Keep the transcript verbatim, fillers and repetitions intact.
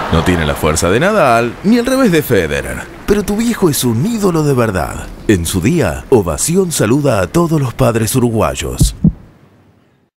No tiene la fuerza de Nadal, ni el revés de Federer. Pero tu viejo es un ídolo de verdad. En su día, Ovación saluda a todos los padres uruguayos.